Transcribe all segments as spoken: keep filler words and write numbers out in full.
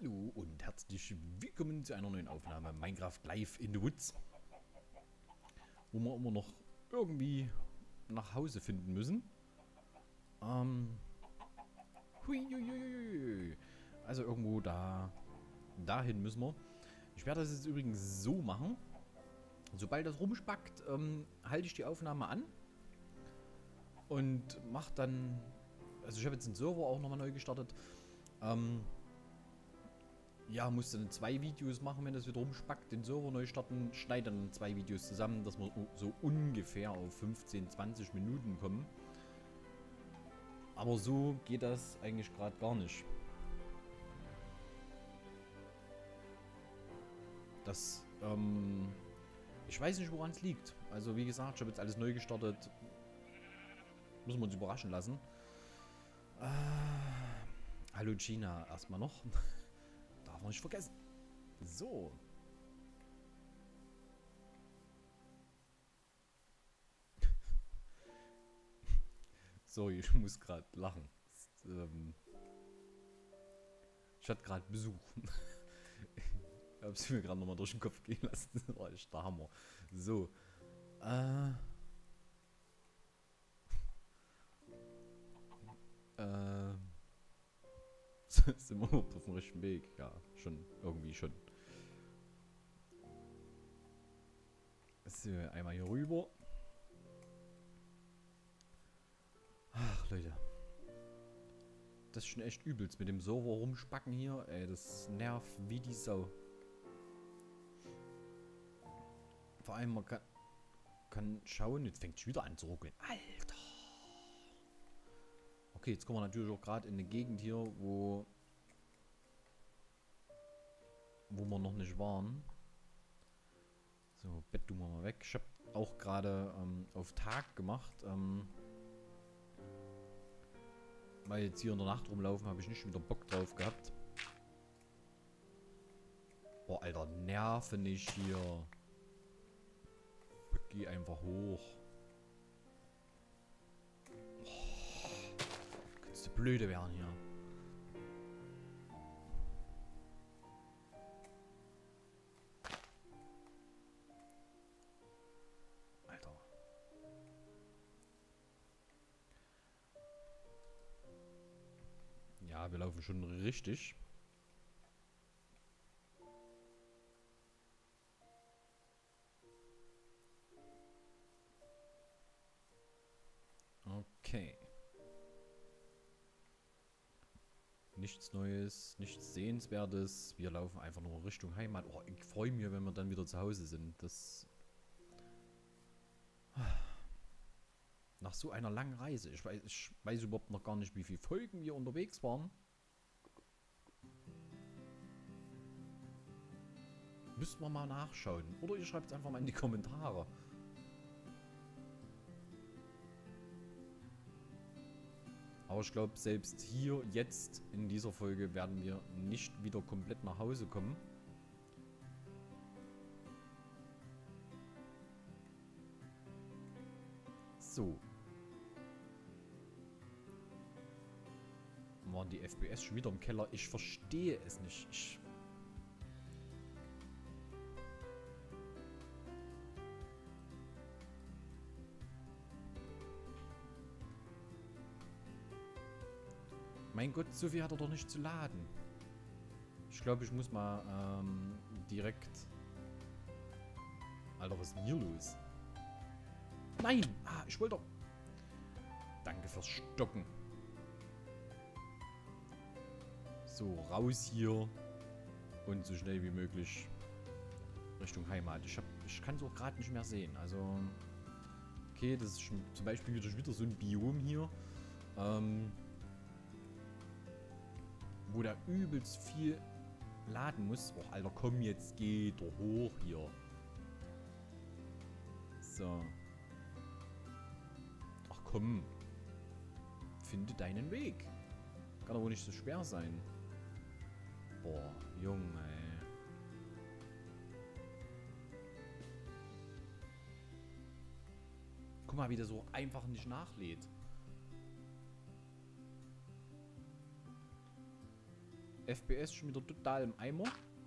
Hallo und herzlich willkommen zu einer neuen Aufnahme Minecraft Live in the Woods. Wo wir immer noch irgendwie nach Hause finden müssen. Ähm. Huiuiuiui. Also irgendwo da. Dahin müssen wir. Ich werde das jetzt übrigens so machen. Sobald das rumspackt, ähm, halte ich die Aufnahme an. Und mache dann. Also ich habe jetzt den Server auch nochmal neu gestartet. Ähm. Ja, musste dann zwei Videos machen, wenn das wieder rumspackt, den Server neu starten, schneide dann zwei Videos zusammen, dass wir so ungefähr auf fünfzehn, zwanzig Minuten kommen. Aber so geht das eigentlich gerade gar nicht. Das, ähm, ich weiß nicht, woran es liegt. Also wie gesagt, ich habe jetzt alles neu gestartet. Müssen wir uns überraschen lassen. Äh, hallo Gina, erstmal noch. Darf man nicht vergessen. So. Sorry, ich muss gerade lachen. Ähm, ich hatte gerade Besuch. Ich habe es mir gerade nochmal durch den Kopf gehen lassen. Das war echt der Hammer. So. Äh. Äh. Sind wir überhaupt auf dem richtigen Weg? Ja, schon. Irgendwie schon. So, einmal hier rüber. Ach, Leute. Das ist schon echt übelst mit dem Server rumspacken hier. Ey, das nervt wie die Sau. Vor allem, man kann, kann schauen. Jetzt fängt es wieder an zu ruckeln. Alter. Okay, jetzt kommen wir natürlich auch gerade in eine Gegend hier, wo wo wir noch nicht waren. So, Bett tun wir mal weg. Ich habe auch gerade ähm, auf Tag gemacht. Ähm, weil jetzt hier in der Nacht rumlaufen, habe ich nicht wieder Bock drauf gehabt. Boah, Alter, nerve nicht hier. Geh einfach hoch. Oh, kannst du blöde werden hier. Alter. Ja, wir laufen schon richtig. Okay. Nichts Neues, nichts Sehenswertes. Wir laufen einfach nur Richtung Heimat. Oh, ich freue mich, wenn wir dann wieder zu Hause sind. Das... Nach so einer langen Reise. Ich weiß, ich weiß überhaupt noch gar nicht, wie viele Folgen wir unterwegs waren. Müssten wir mal nachschauen. Oder ihr schreibt es einfach mal in die Kommentare. Aber ich glaube, selbst hier, jetzt, in dieser Folge, werden wir nicht wieder komplett nach Hause kommen. So. Waren die F P S schon wieder im Keller? Ich verstehe es nicht. Ich Mein Gott, so viel hat er doch nicht zu laden. Ich glaube, ich muss mal ähm, direkt... Alter, was ist denn hier los? Nein! Ah, ich wollte doch... Danke fürs Stocken. So, raus hier. Und so schnell wie möglich Richtung Heimat. Ich, hab, ich kann es auch gerade nicht mehr sehen. Also... Okay, das ist schon zum Beispiel wieder, wieder so ein Biom hier. Ähm... Wo der übelst viel laden muss. Oh, Alter, komm, jetzt geh doch hoch hier. So. Ach komm. Finde deinen Weg. Kann doch wohl nicht so schwer sein. Boah, Junge, ey. Guck mal, wie der so einfach nicht nachlädt. F P S schon wieder total im Eimer.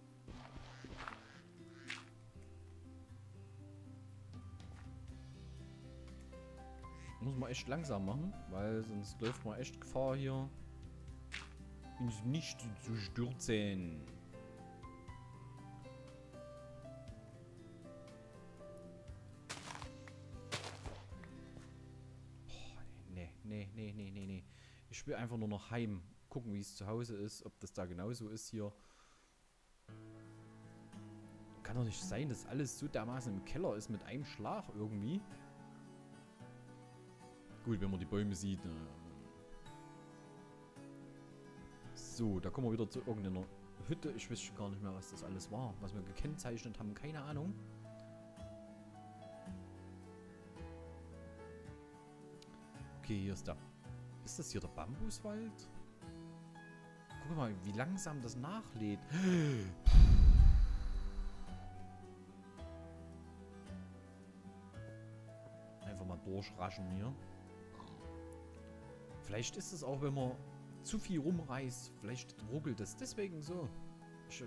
Muss man echt langsam machen, weil sonst läuft man echt Gefahr hier, ins Nicht zu stürzen. Boah, nee, nee, nee, nee, nee, nee. Ich will einfach nur noch heim. Gucken, wie es zu Hause ist, ob das da genauso ist hier. Kann doch nicht sein, dass alles so dermaßen im Keller ist mit einem Schlag irgendwie. Gut, wenn man die Bäume sieht. Äh so, da kommen wir wieder zu irgendeiner Hütte. Ich weiß schon gar nicht mehr, was das alles war. Was wir gekennzeichnet haben, keine Ahnung. Okay, hier ist der... Ist das hier der Bambuswald? Guck mal, wie langsam das nachlädt. Einfach mal durchraschen hier. Vielleicht ist es auch, wenn man zu viel rumreißt. Vielleicht ruckelt es deswegen so. Ich,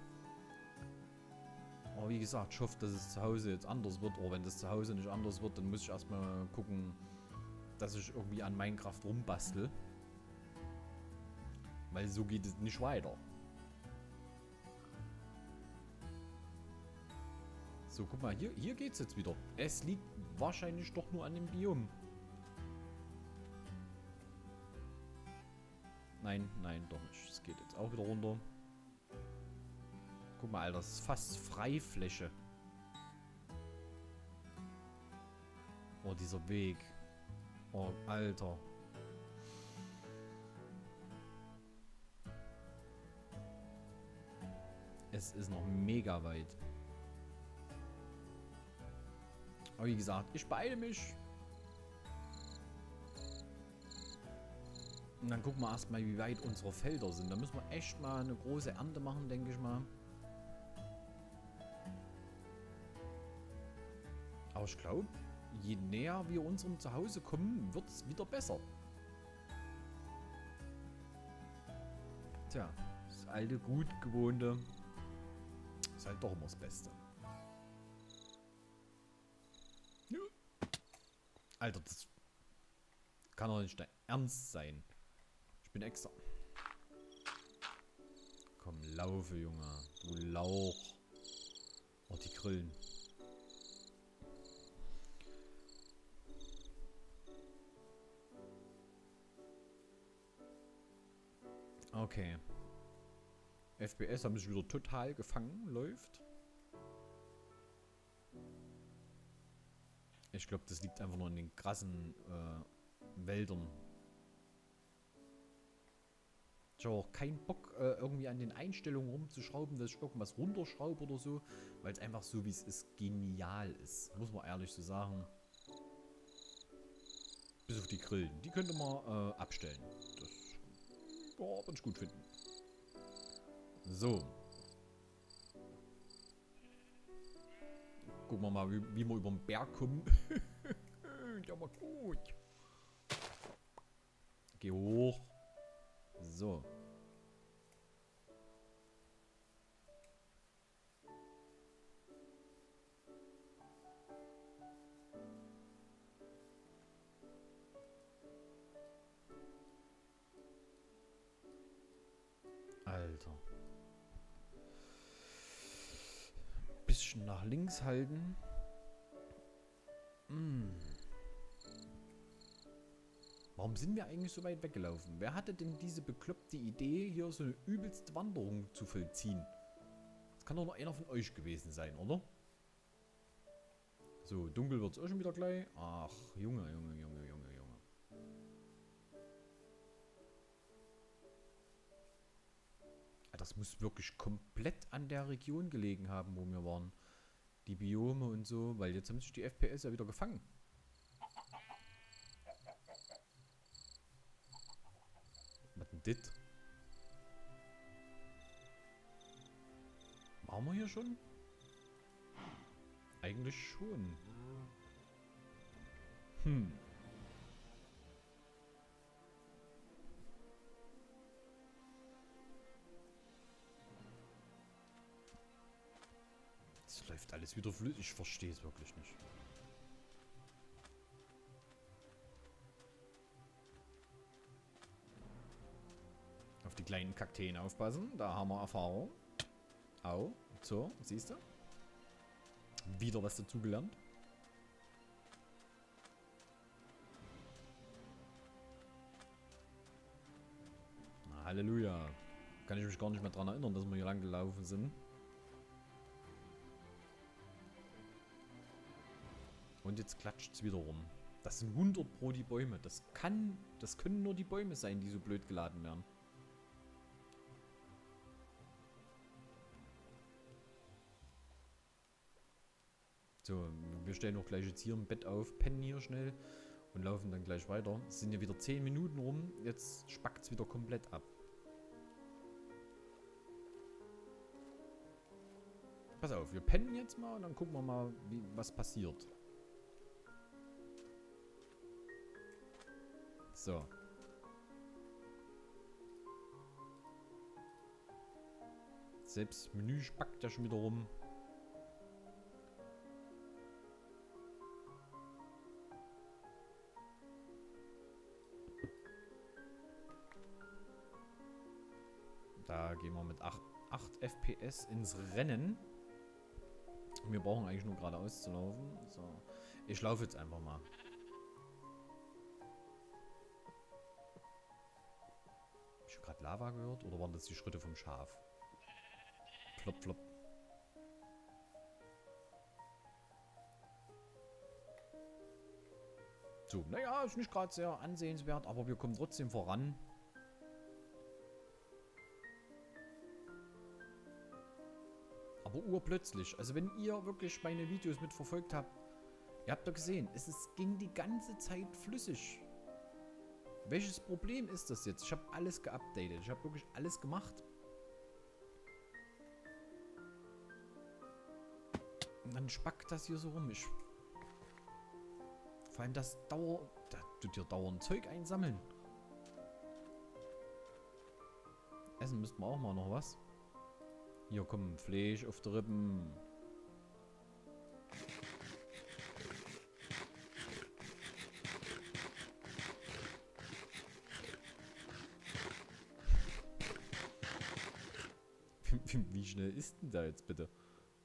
aber wie gesagt, ich hoffe, dass es zu Hause jetzt anders wird. Oder wenn das zu Hause nicht anders wird, dann muss ich erstmal gucken, dass ich irgendwie an Minecraft rumbastel. Weil so geht es nicht weiter. So, guck mal, hier, hier geht es jetzt wieder. Es liegt wahrscheinlich doch nur an dem Biom. Nein, nein, doch nicht. Es geht jetzt auch wieder runter. Guck mal, Alter, das ist fast Freifläche. Oh, dieser Weg. Oh, Alter. Es ist noch mega weit. Aber wie gesagt, ich beeile mich. Und dann gucken wir erstmal, wie weit unsere Felder sind. Da müssen wir echt mal eine große Ernte machen, denke ich mal. Aber ich glaube, je näher wir unserem Zuhause kommen, wird es wieder besser. Tja, das alte, gut gewohnte ist halt doch immer das Beste. Alter, das kann doch nicht dein Ernst sein. Ich bin extra. Komm, laufe, Junge. Du Lauch. Oh, die Grillen. Okay. F P S haben sich wieder total gefangen. Läuft. Ich glaube, das liegt einfach nur in den krassen äh, Wäldern. Ich habe auch keinen Bock, äh, irgendwie an den Einstellungen rumzuschrauben, dass ich irgendwas runterschraube oder so, weil es einfach so, wie es ist, genial ist. Muss man ehrlich so sagen. Bis auf die Grillen. Die könnte man äh, abstellen. Das ja, würde ich gut finden. So. Gucken wir mal, wie, wie wir über den Berg kommen. Ja, mal gut. Geh hoch. So. Alter. Bisschen nach links halten. Hm. Warum sind wir eigentlich so weit weggelaufen? Wer hatte denn diese bekloppte Idee, hier so eine übelste Wanderung zu vollziehen? Das kann doch nur einer von euch gewesen sein, oder? So, dunkel wird es auch schon wieder gleich. Ach, Junge, Junge, Junge, Junge, Junge. Das muss wirklich komplett an der Region gelegen haben, wo wir waren. Die Biome und so, weil jetzt haben sich die F P S ja wieder gefangen. Was denn das? Waren wir hier schon? Eigentlich schon. Hm. Es läuft alles wieder flüssig. Ich verstehe es wirklich nicht. Auf die kleinen Kakteen aufpassen. Da haben wir Erfahrung. Au. So, siehst du? Wieder was dazugelernt. Na, Halleluja. Kann ich mich gar nicht mehr daran erinnern, dass wir hier lang gelaufen sind. Und jetzt klatscht es wieder rum. Das sind hundert pro die Bäume. Das kann, das können nur die Bäume sein, die so blöd geladen werden. So, wir stellen auch gleich jetzt hier im Bett auf, pennen hier schnell und laufen dann gleich weiter. Es sind ja wieder zehn Minuten rum, jetzt spackt es wieder komplett ab. Pass auf, wir pennen jetzt mal und dann gucken wir mal, wie, was passiert. So. Selbst das Menü spackt ja schon wieder rum. Da gehen wir mit acht F P S ins Rennen. Wir brauchen eigentlich nur geradeaus zu laufen. So. Ich laufe jetzt einfach mal. Hab ich gerade Lava gehört? Oder waren das die Schritte vom Schaf? Flop, flop. So, naja, ist nicht gerade sehr ansehenswert, aber wir kommen trotzdem voran. Aber urplötzlich. Also wenn ihr wirklich meine Videos mitverfolgt habt, ihr habt doch gesehen, es ist, ging die ganze Zeit flüssig. Welches Problem ist das jetzt? Ich habe alles geupdatet. Ich habe wirklich alles gemacht. Und dann spackt das hier so rum. Ich Vor allem das Dauer... Da tut dir dauernd Zeug einsammeln. Essen müssten wir auch mal noch was. Hier kommt Fleisch auf die Rippen. Wie, wie schnell ist denn da jetzt bitte?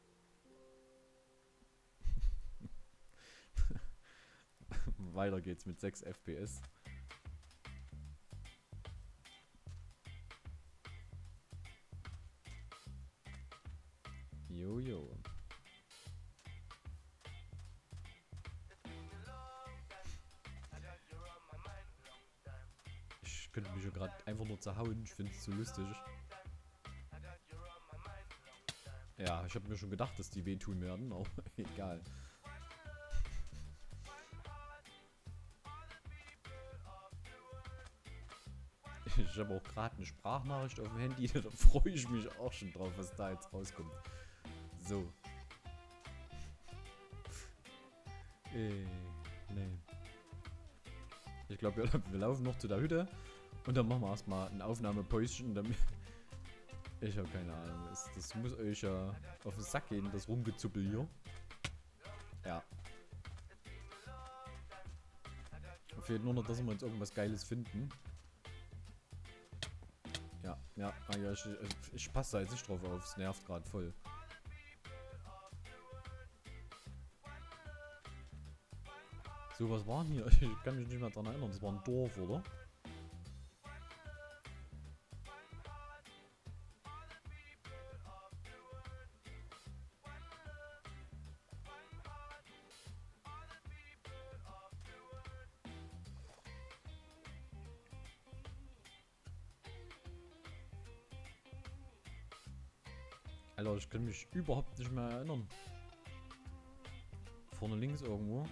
Weiter geht's mit sechs F P S. Jojo. Ich könnte mich ja gerade einfach nur zerhauen. Ich finde es zu lustig. Ja, ich habe mir schon gedacht, dass die wehtun werden, aber egal. Ich habe auch gerade eine Sprachnachricht auf dem Handy, da freue ich mich auch schon drauf, was da jetzt rauskommt. So. Äh, nee. Ich glaube, wir, wir laufen noch zu der Hütte und dann machen wir erstmal ein Aufnahmepäuschen, damit... Ich habe keine Ahnung. Das, das muss euch ja auf den Sack gehen, das Rumgezuppel hier. Ja. Fehlt nur noch, dass wir uns irgendwas Geiles finden. Ja, ja, ja ich, ich, ich passe da jetzt nicht drauf auf. Es nervt gerade voll. So, was war denn hier? Ich kann mich nicht mehr daran erinnern. Das war ein Dorf, oder? Alter, ich kann mich überhaupt nicht mehr erinnern. Vorne links irgendwo.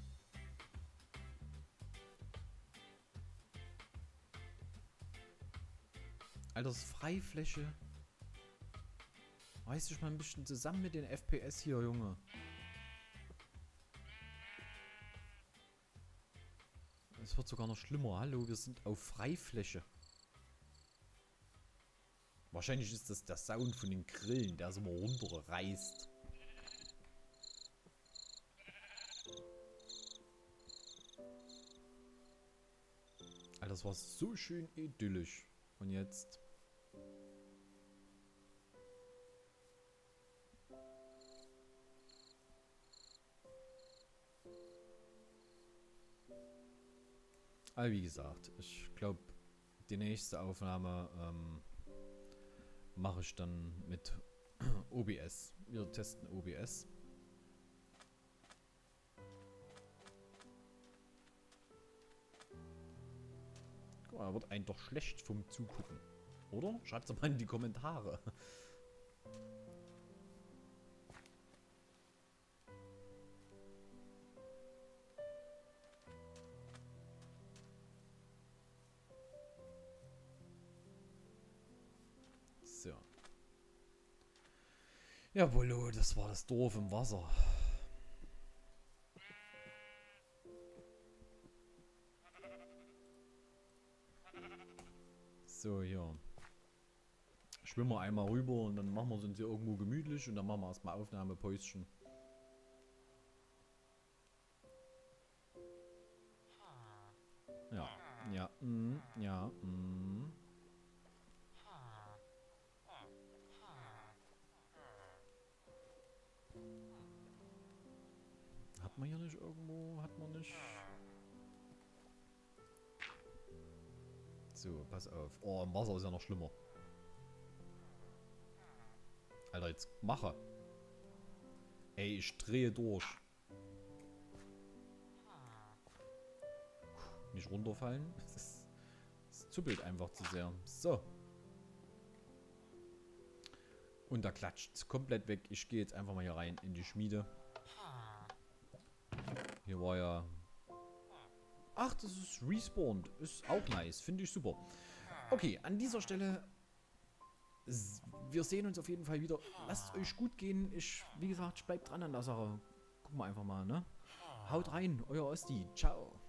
Alter, das ist Freifläche. Reiß dich mal ein bisschen zusammen mit den F P S hier, Junge. Es wird sogar noch schlimmer. Hallo, wir sind auf Freifläche. Wahrscheinlich ist das der Sound von den Grillen, der so mal runterreißt. Das war so schön idyllisch. Und jetzt... Aber wie gesagt, ich glaube, die nächste Aufnahme ähm, mache ich dann mit O B S. Wir testen O B S. Guck mal, wird einem doch schlecht vom Zugucken. Oder? Schreibt es mal in die Kommentare. So. Jawollo, das war das Dorf im Wasser. So, ja. Schwimmen wir einmal rüber und dann machen wir uns hier irgendwo gemütlich und dann machen wir erstmal Aufnahmepäuschen. Ja, ja, mm, ja, mm. Hat man hier nicht irgendwo? Hat man nicht? So, pass auf. Oh, im Wasser ist ja noch schlimmer. Alter, jetzt mache. Ey, ich drehe durch. Nicht runterfallen. Das, das zuppelt einfach zu sehr. So. Und da klatscht es komplett weg. Ich gehe jetzt einfach mal hier rein in die Schmiede. Hier war ja... Ach, das ist respawned. Ist auch nice. Finde ich super. Okay, an dieser Stelle... Wir sehen uns auf jeden Fall wieder. Lasst es euch gut gehen. Ich, wie gesagt, bleibt dran an der Sache. Gucken wir einfach mal, ne? Haut rein, euer Osti. Ciao.